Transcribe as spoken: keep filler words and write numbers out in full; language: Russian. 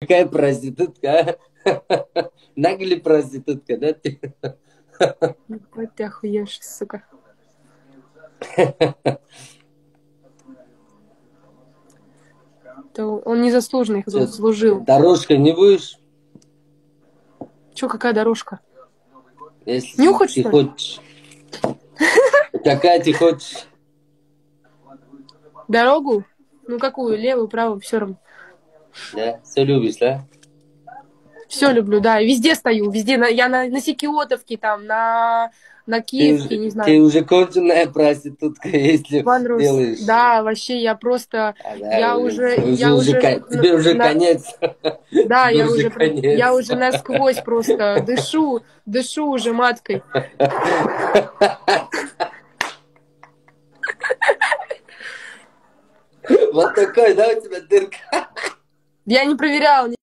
Какая проститутка, а? Нагли проститутка, да ты? Вот ты охуевший, сука. То он незаслуженно их Что, заслужил. дорожкой не будешь? Че, какая дорожка? Если Нюхать, ты что ли? хочешь. Какая ты хочешь? Дорогу? Ну какую? Левую, правую, все равно. Да? Все любишь, да? Все люблю, да. Везде стою, везде. На, я на, на Секиотовке, там, на, на Ты Киевке, уже, не ты знаю. уже конченая проститутка, если Ван Рус. делаешь. Да, вообще, я просто, А, да, я уже, уже, уже, я уже, уже, кон- на, тебе уже на- конец. да, Тебе я уже уже, про- я конец. уже насквозь просто дышу, дышу уже маткой. Вот такой, да, у тебя дырка? Я не проверяла,